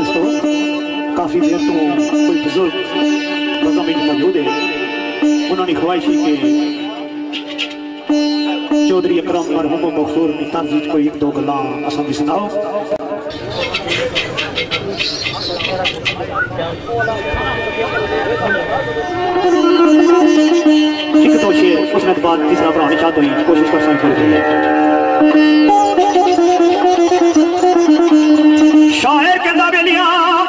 दोस्तों काफ़ी देर तो कोई बुजुर्ग मज़ामीन मौजूद है, उन्होंने ख्वाहिश की कि चौधरी अकरम मरहूम मकसूर की तर्ज कोई एक दो गल्लां असां भी सुनाओ। एक तो शेर उसने बाद तीसरा पढ़ाने चाहते हैं, कोशिश कर सकते हैं। शायर के दावेलिया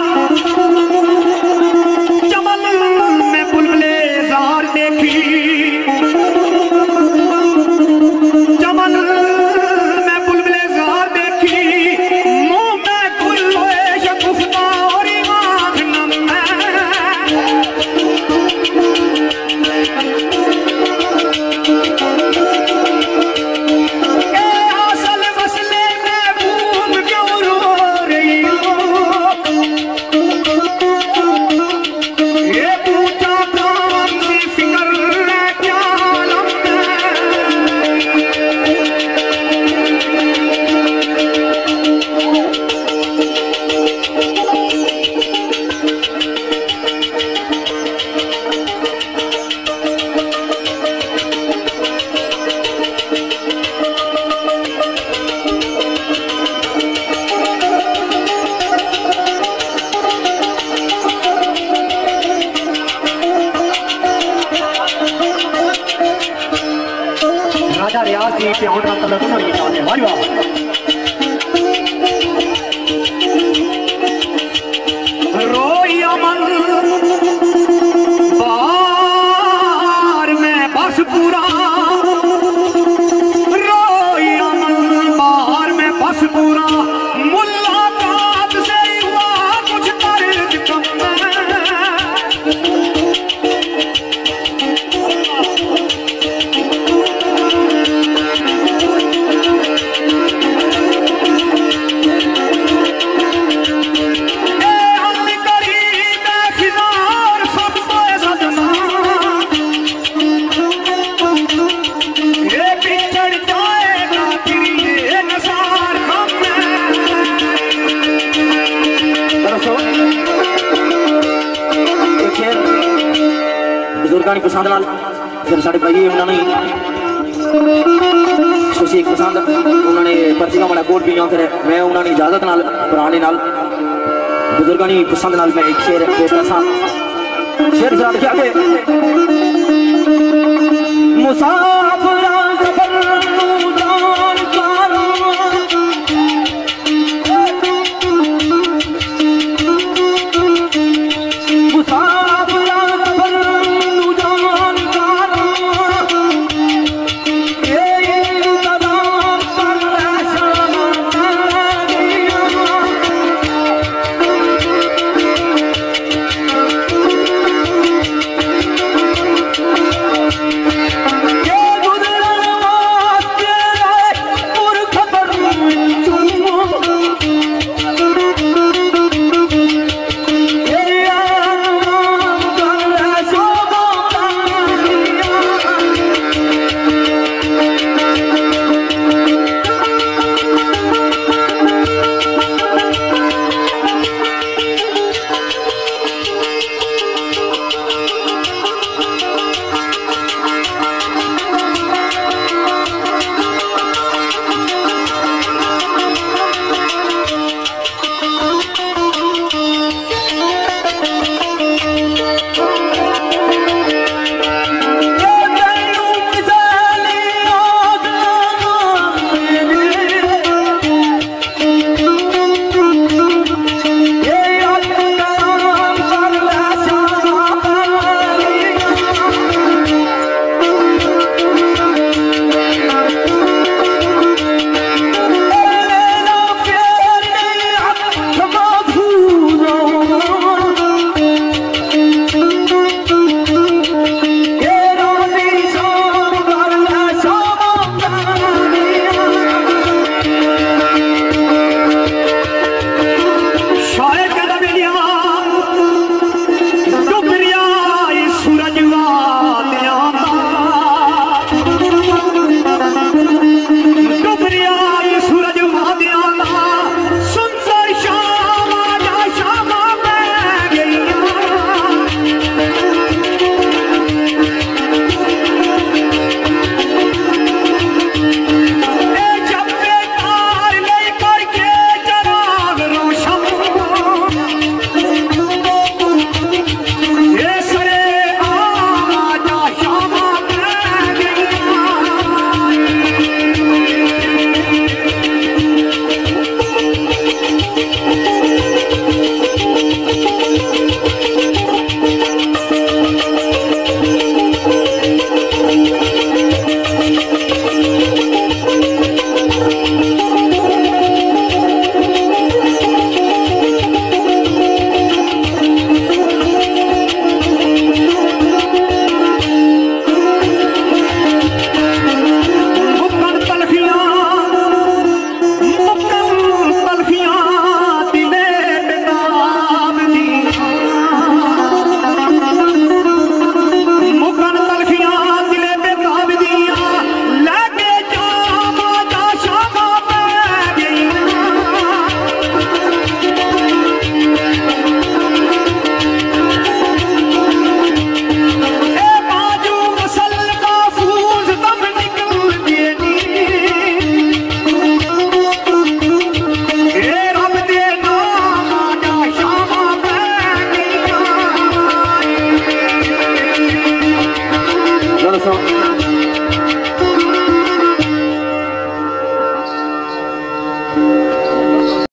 चमन में बुलबुले ज़ार देखी, चमन में बुलबुले ज़ार देखी, मुंह में गुल्ले शगुफ्ता और आँख नम राजा रियाज की प्यार का तलब नहीं जाने वाली बात। रोया मन बार में बस पूरा, रोया मन बार में बस पूरा, मुलाकात से हुआ कुछ दर्द कम बुजुर्गानी पसंद नाल फिर साढ़े भाई उन्होंने सुशीक पसंद उन्होंने पर्चियां वाला कोट भी फिर मैं उन्होंने इजाजत नाल पुराने नाल बुजुर्गानी पसंद नाल मैं एक शेर पेश करसा। शेर जरा लिखा के मुसाफिर सफर तू जान कारो